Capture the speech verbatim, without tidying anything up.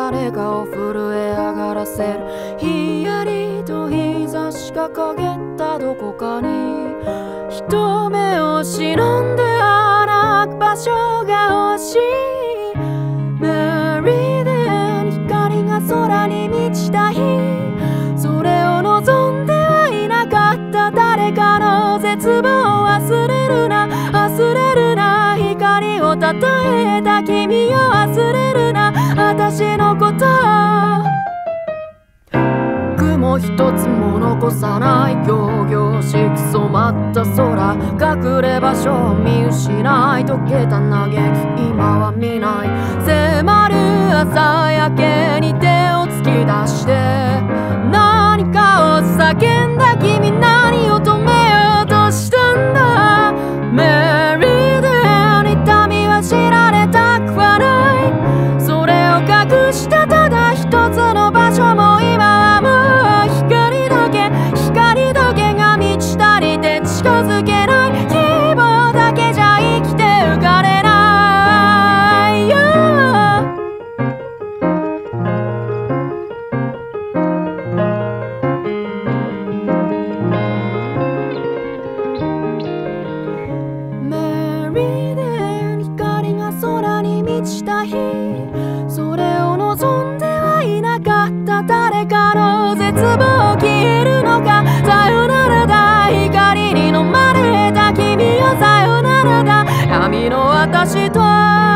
誰かを震え上がらせる。ひやりと日差しが陰ったどこかに人目を忍んで歩く場所が欲しい。メリデン光が空に満ちた日、それを望んではいなかった誰かの絶望を忘れるな忘れるな。光をたたえた君を忘れるな私のこと。雲一つも残さない仰々しく染まった空、隠れ場所を見失い溶けた嘆き今は見ない。迫る朝焼けに手を突き出して何かを叫んだ君、何を止めようとしたんだ。メリデン痛みは知られたくはない、それを隠したただ一つの場所も今はもう光だけ光だけが満ち足りて近づけない。希望だけじゃ生きて浮かれないよ。メリデン光が空に満ちた日、それを望んではいなかった誰かの絶望消えるのか。さよならだ光に飲まれた君よ、さよならだ闇の私と